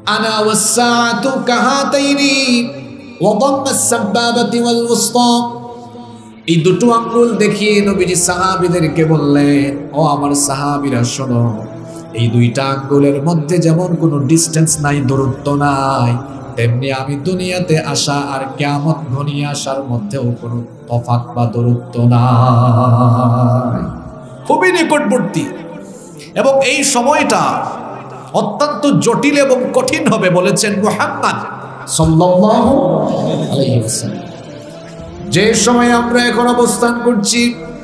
আনা ওয়াস-সাআতু কাহাতাইনি ওয়া দাম্মা আস-সাবাবাতি ওয়াল ওয়ুসতা। এই দুটো আঙ্গুল দেখিয়ে নবীজি সাহাবীদেরকে বললেন, ও আমার সাহাবীরা শোনো, এই দুইটা আঙ্গুলের মধ্যে যেমন কোনো ডিসটেন্স নাই, দূরত্ব নাই, তেমনি আমি দুনিয়াতে আসা আর কিয়ামত ঘনিয়ে আসার মধ্যেও কোনো তফাৎ বা দূরত্ব নাই, খুবই নিকটবর্তী। এবং এই সময়টা অত্যন্ত জটিল এবং কঠিন হবে বলেছেন মুহাম্মদ সাল্লাল্লাহু আলাইহি ওয়াসাল্লাম। যে সময়ে আমরা এখন অবস্থান করছি,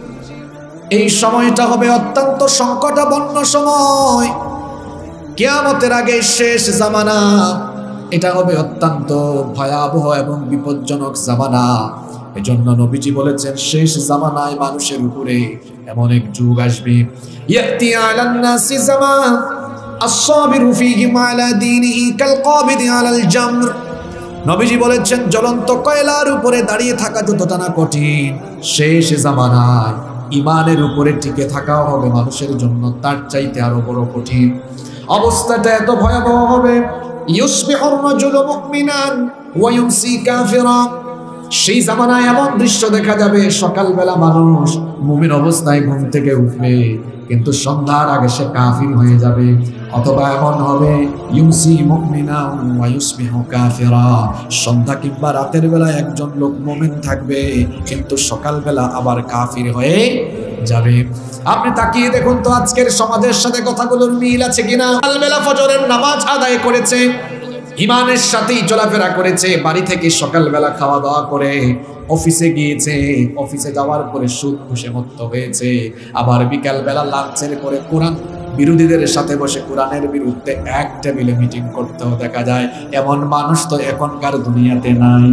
এই সময়টা হবে অত্যন্ত সংকটাপন্ন সময়। কিয়ামতের আগে শেষ জামানা, এটা হবে অত্যন্ত ভয়াবহ এবং বিপজ্জনক জামানা। এজন্য নবীজি বলেছেন, শেষ জামানায় মানুষের উপরে এমন এক যুগ আসবে, ইয়াতি আলান নাসি জামান আস-সাবিরু ফীহি আলা দীনিহি কাল কাবিদি আলাল জামর। নবীজি বলেছেন, জ্বলন্ত কয়লার উপরে দাঁড়িয়ে থাকা যতটা না কঠিন, শেষ জামানায় ইমানের উপরে টিকে থাকাও হবে মানুষের জন্য তার চাইতে আরো বড় কঠিন। অবস্থাটা এত ভয়াবহ হবে, ইউসবিহুর রাজুলু মুমিনান ওয়া ইউমসি কাফিরা। সেই জামানায় এমন দৃশ্য দেখা যাবে, সকালবেলা মানুষ মুমিন অবস্থায় ঘুম থেকে উঠবে, কিন্তু সন্ধ্যার আগে সে কাফির হয়ে যাবে। অথবা এমন হবে, ইউমসি মুমিনান ওয়া ইউসবিহু কাফিরা, সন্ধ্যা কিংবা রাতের বেলা একজন লোক মুমিন থাকবে, কিন্তু সকালবেলা আবার কাফির হয়ে যাবে। আপনি তাকিয়ে দেখুন তো আজকের সমাজের সাথে কথাগুলোর মিল আছে কিনা। সকালবেলা ফজরের নামাজ আদায় করেছে, ইমানের সাথেই চলাফেরা করেছে, বাড়ি থেকে সকালবেলা খাওয়া দাওয়া করে অফিসে গিয়েছে, অফিসে যাওয়ার পরে সুদ ঘুষে মত্ত হয়েছে, আবার বিকালবেলা লাঞ্চের পরে কোরআন বিরোধীদের সাথে বসে কোরআনের বিরুদ্ধে এক টেবিলে মিটিং করতেও দেখা যায়। এমন মানুষ তো এখনকার দুনিয়াতে নাই।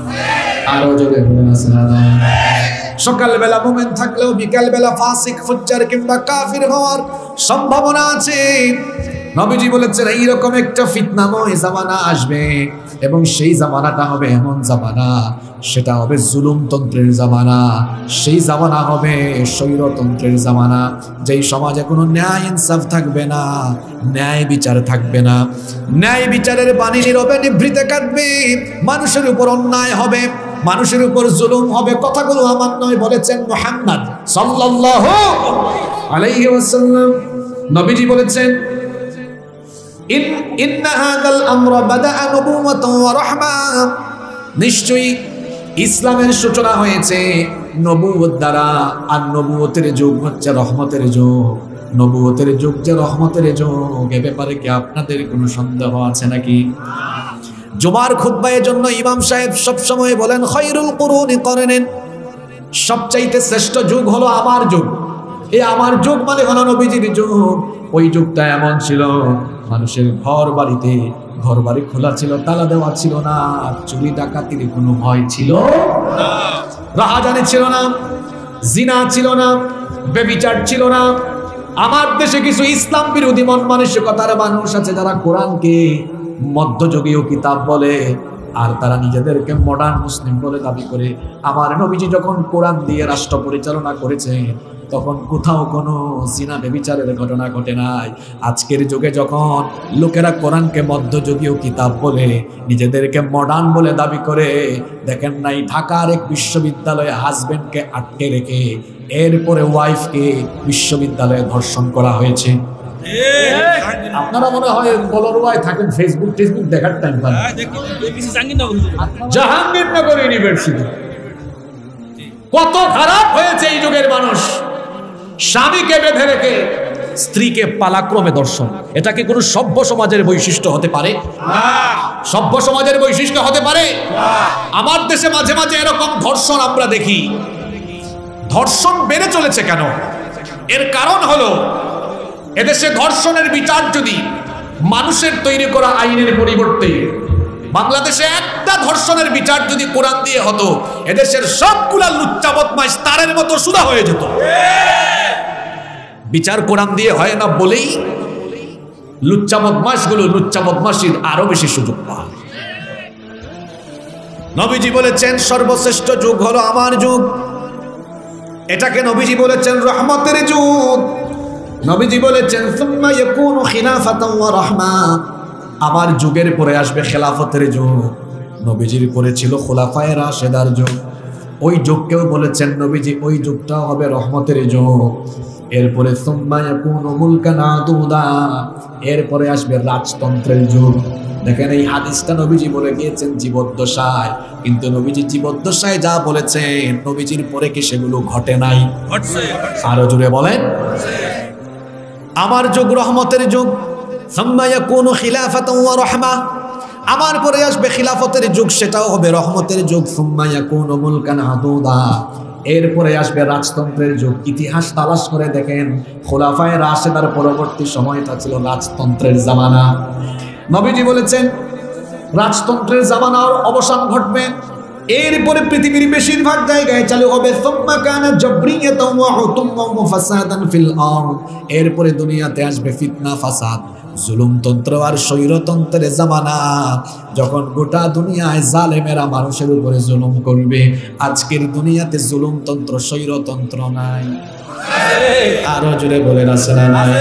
আরো জোরে বলেন আসসালাম। সকালবেলা মুমিন থাকলেও বিকালবেলা ফাসিক, ফুজ্জার কিংবা কাফির হওয়ার সম্ভাবনা আছে। নবীজি বলেছেন, এইরকম একটা ফিতনাময় জামানা আসবে, এবং সেই জামানাটা হবে এমন জামানা, সেটা হবে জুলুমতন্ত্রের জামানা, সেই জামানা হবে স্বৈরতন্ত্রের জামানা, যেই সমাজে কোনো ন্যায় ইনসাফ থাকবে না, ন্যায় বিচার থাকবে না, ন্যায় বিচারের বাণী নীরবে নিভৃতে কাটবে, মানুষের উপর অন্যায় হবে, মানুষের উপর জুলুম হবে। কথাগুলো আমার নয়, বলেছেন মুহাম্মদ সাল্লাল্লাহু আলাইহি ওয়াসাল্লাম। নবীজি বলেছেন, ইন্না হাযাল আমরা বাদাআ নবুওয়াতান ওয়া রাহমা, নিশ্চয়ই ইসলামের সূচনা হয়েছে নবুয়ত দ্বারা, আর নবুয়তের যুগ হচ্ছে রহমতের যুগ। নবুয়তের যুগ যে রহমতের যুগ, এ ব্যাপারে কি আপনাদের কোনো সন্দেহ আছে নাকি? জুমার খুতবার জন্য ইমাম সাহেব সব সময় বলেন, খায়রুল কুরুনি করনেন, সবচাইতে শ্রেষ্ঠ যুগ হলো আমার যুগ। এই আমার যুগ মানে হলো নবীজির যুগ। ওই যুগটা এমন ছিল, মানুষের ঘর বাড়ি খোলা ছিল, তালা দেওয়া ছিল না, চুরি ডাকাতির কোনো ভয় ছিল না, রাহাজানি ছিল না, জিনা ছিল না, ব্যভিচার ছিল না। আমার দেশে কিছু ইসলাম বিরোধী মন মানসিকতার মানুষ আছে, যারা কোরআনকে মধ্যযুগীয় কিতাব বলে, আর তারা নিজেদেরকে মডার্ন মুসলিম বলে দাবি করে। আমার নবীজি যখন কোরআন দিয়ে রাষ্ট্র পরিচালনা করেছে, তখন কোথাও কোনো জিনা ব্যভিচারের ঘটনা ঘটে নাই। আজকের যুগে যখন লোকেরা কোরআনকে মধ্যযুগীয় কিতাব বলে, নিজেদেরকে মডার্ন বলে দাবি করে, দেখেন নাই ঢাকার এক বিশ্ববিদ্যালয়ে হাজবেন্ডকে আটকে রেখে এরপরে ওয়াইফকে বিশ্ববিদ্যালয়ে ধর্ষণ করা হয়েছে। আপনারা মনে হয় বলরওয়ায় থাকেন, ফেসবুক দেখার টাইম পান। জাহাঙ্গীরনগর ইউনিভার্সিটি, কত খারাপ হয়েছে এই যুগের মানুষ। স্বামীকে বেঁধে রেখে স্ত্রীকে পালাক্রমে দর্শন, এটা কি কোনো সভ্য সমাজের বৈশিষ্ট্য হতে পারে? সভ্য সমাজের বৈশিষ্ট্য হতে পারে? আমার দেশে মাঝে মাঝে এরকম ধর্ষণ আমরা দেখি। ধর্ষণ বেড়ে চলেছে কেন? এর কারণ হলো, এদেশে ধর্ষণের বিচার যদি মানুষের তৈরি করা আইনের পরিবর্তে বাংলাদেশে একটা ধর্ষণের বিচার যদি কোরআন দিয়ে হতো, এদেশের সবগুলা লুচ্চা বদমাইশ তারের মতো সুদা হয়ে যেত। বিচার কোরআন দিয়ে হয় না বলেই লুচ্চা বদমাশগুলো লুচ্চা বদমাশির আরো বেশি সুযোগ পায়। নবীজি বলেছেন, সর্বশ্রেষ্ঠ যুগ হলো আমার যুগ। এটাকে নবীজি বলেছেন রহমতের যুগ। নবীজি বলেছেন, সুম্মা ইয়াকুনু খিলাফাতান ওয়া রাহমা, আমার যুগের পরে আসবে খেলাফতের যুগ, নবীজির পরে ছিল খোলাফায়ে রাশেদার যুগ। ওই যুগকেও বলেছেন নবীজি ওই যুগটাও হবে রহমতের যুগ। এরপরে সুম্মা ইয়াকুনু মুলকান আদুদা, এরপরে আসবে রাজতন্ত্রের যুগ। দেখেন এই হাদিসটা নবীজি বলে গিয়েছেন জীবদ্দশায়, কিন্তু নবীজি জীবদ্দশায় যা বলেছেন নবীজির পরে কি সেগুলো ঘটে নাই? ঘটছে। আরো জোরে বলেন। আমার যুগ রহমতের যুগ, সুম্মা ইয়াকুনু খিলাফাতান ওয়া রাহমা, আমার পরে আসবে খিলাফতের যুগ, সেটাও হবে রহমতের যুগ। সুম্মা ইয়াকুনু মুলকান আদুদা, এরপরে আসবে রাজতন্ত্রের যুগ। ইতিহাস তালাশ করে দেখেন খোলাফায়ে রাশেদার পরবর্তী সময়টা ছিল রাজতন্ত্রের জামানা। নবীজি বলেছেন রাজতন্ত্রের জামানার অবসান ঘটবে, এরপরে পৃথিবীর বেশিরভাগ জায়গায় চালু হবে সুম্মা কানা জাবরিয়াতান ওয়া হুতুমান ওয়া ফাসাদান ফিল আরদ, এরপরে দুনিয়াতে আসবে ফিতনা ফাসাদ, জুলুমতন্ত্র আর স্বৈরতন্ত্রের জামানা, যখন গোটা দুনিয়ায় জালেমেরা মানুষের উপরে জুলুম করবে। আজকের দুনিয়াতে জুলুমতন্ত্র স্বৈরতন্ত্র নাই, আরো জোরে বলে আছে না নাই?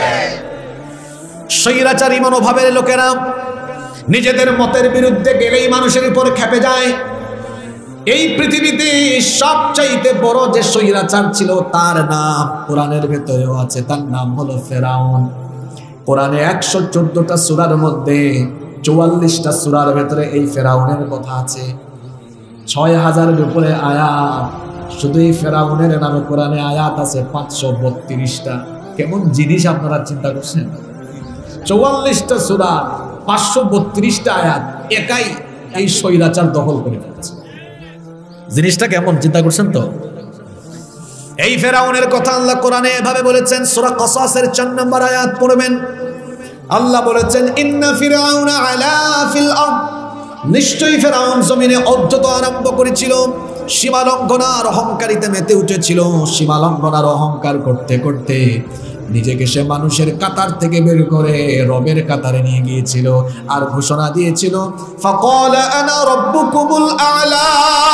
স্বৈরাচারী মনোভাবের লোকেরা নিজেদের মতের বিরুদ্ধে গেলেই মানুষের উপর খেপে যায়। এই পৃথিবীতে সবচাইতে বড় যে স্বৈরাচার ছিল তার নাম কোরআনের ভেতরেও আছে, তার নাম হলো ফেরাউন। কোরআনে 114টা সূরার মধ্যে 44টা সূরার ভেতরে এই ফেরাউনের কথা আছে। 6000-এর উপরে আয়াত, শুধু এই ফেরাউনের নামে কোরআনে আয়াত আছে 532টা। কেমন জিনিস আপনারা চিন্তা করছেন? 44টা সূরা, 532টা আয়াত, একাই এই স্বৈরাচার দখল করে ফেলেছে। জিনিসটা কেমন চিন্তা করছেন তো? এই ফেরাউনের কথা আল্লাহ কোরআনে এভাবে বলেছেন, সূরা কসাসের 4 নম্বর আয়াত পড়বেন। আল্লাহ বলেছেন ইন্না ফিরাউনা আলা ফিল আরদ, নিশ্চয়ই ফেরাউন জমিনে অধ্যত আরম্ভ করেছিল, সীমালঙ্ঘনার অহংকারিতে মেতে উঠেছিল। সীমালঙ্ঘনার অহংকার করতে করতে নিজেকে সে মানুষের কাতার থেকে বের করে রবের কাতারে নিয়ে গিয়েছিল, আর ঘোষণা দিয়েছিল ফাকালা আনা রাব্বুকুমুল আ'লা,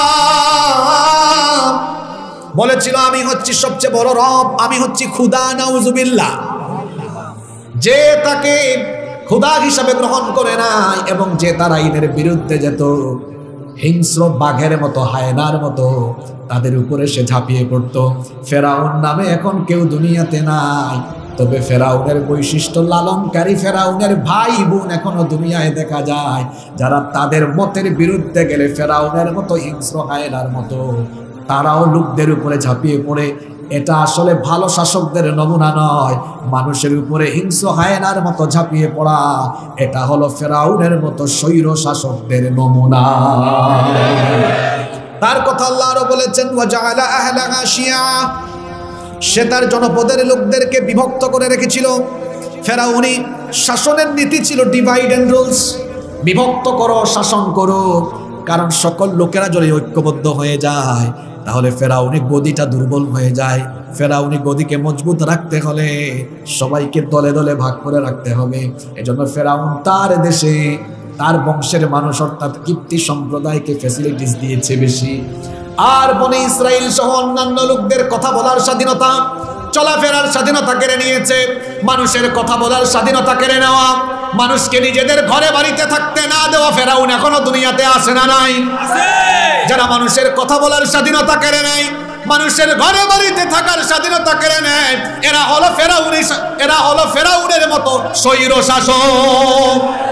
বলেছিল আমি হচ্ছি সবচেয়ে বড় রব, আমি হচ্ছি খোদা। নাউজুবিল্লাহ। যে তাকে খোদা হিসাবে গ্রহণ করে নাই এবং যে তার আইনের বিরুদ্ধে যেত, হিংস্র বাঘের মতো, হায়নার মতো তাদের উপরে সে ঝাঁপিয়ে পড়তো। ফেরাউন নামে এখন কেউ দুনিয়াতে নাই, তবে ফেরাউনের বৈশিষ্ট্য লালনকারী ফেরাউনের ভাই বোন এখনো দুনিয়ায় দেখা যায়, যারা তাদের মতের বিরুদ্ধে গেলে ফেরাউনের মতো হিংস্র হায়নার মতো তারাও লোকদের উপরে ঝাঁপিয়ে পড়ে। এটা আসলে ভালো শাসকদের নমুনা নয়, মানুষের উপরে হিংস্র হায়নার মতো ঝাঁপিয়ে পড়া, এটা হলো ফেরাউনের মতো স্বৈর শাসকদের নমুনা। তার কথা আল্লাহ আরো বলেছেন ওয়াজআলা আহলাহা শিয়া, সে তার জনপদের লোকদেরকে বিভক্ত করে রেখেছিল। ফেরাউনি শাসনের নীতি ছিল ডিভাইড এন্ড রুলস, বিভক্ত করো, শাসন করো। কারণ সকল লোকেরা যদি ঐক্যবদ্ধ হয়ে যায় তাহলে ফেরাউনি গদিটা দুর্বল হয়ে যায়। ফেরাউনি গদিকে মজবুত রাখতে হলে সবাইকে দলে দলে ভাগ করে রাখতে হবে। এজন্য ফেরাউন তার দেশে তার বংশের মানুষ অর্থাৎ কিপ্তি সম্প্রদায়কে ফ্যাসিলিটিস দিয়েছে বেশি। আর বনি ইসরাইল সহ অন্যান্য লোকদের কথা বলার স্বাধীনতা, চলাফেরার স্বাধীনতা কেড়ে নিয়েছে। মানুষের কথা বলার স্বাধীনতা কেড়ে নেওয়া, মানুষকে নিজেদের ঘরে বাড়িতে থাকতে না দেওয়া ফেরাউন এখনো দুনিয়াতে আসে না নাই? যারা মানুষের কথা বলার স্বাধীনতা কেড়ে নেয়, মানুষের ঘরে বাড়িতে থাকার স্বাধীনতা কেড়ে নেয়, এরা হলো ফেরাউনের মতো স্বৈর শাসক।